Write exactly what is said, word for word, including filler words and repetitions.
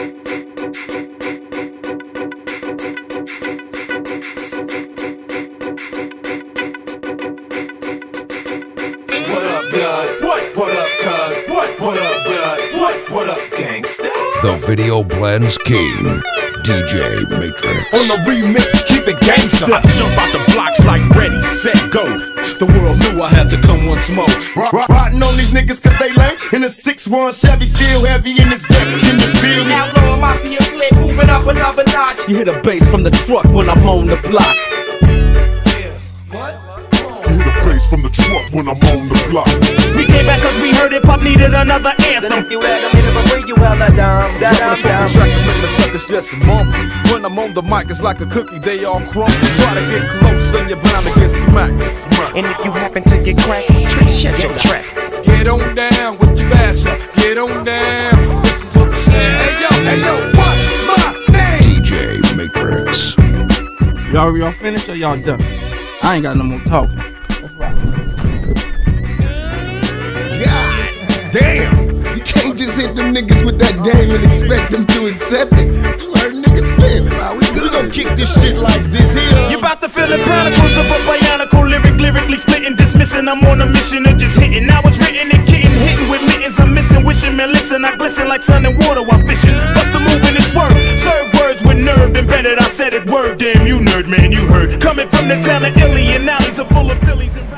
The Video Blends King, D J Matrix. On the remix, keep it gangsta. I jump out the blocks like ready, set, go. The world knew I had to come once more. Riding on these niggas cause they lame. In a six one Chevy, still heavy in this deck. Can you feel me? Outlaw mafia flip, moving up another notch. You hear the bass from the truck when I'm on the block. From the truck when I'm on the block. We came back cause we heard hip hop needed another anthem. So if you had them in it, but you held that down, down, down, down. Tracks make the suckers just mumble. When I'm on the mic, it's like a cookie, they all crumble. Try to get close and you're bound to get smacked. And if you happen to get cracked, trick, shut your trap. Get on down with your ass up. Get on down. Listen to the sound. Hey yo, hey yo, what's my name? D J Matrix. Y'all, y'all finished or y'all done? I ain't got no more talking. Damn! You can't just hit them niggas with that game and expect them to accept it. You hurt niggas' feelings. We gon' kick this shit like this here. You bout to feel the chronicles of a bionicle lyric, lyrically splitting, dismissing. I'm on a mission of just hitting. I was written and kidding, hitting with mittens. I'm missing, wishing, man, listen. I glisten like sun and water while fishing. Bust the move in this word. Serve words with nerve embedded. I said it word, damn you nerd, man, you heard. Coming from the town of Illy and alleys are full of Phillies and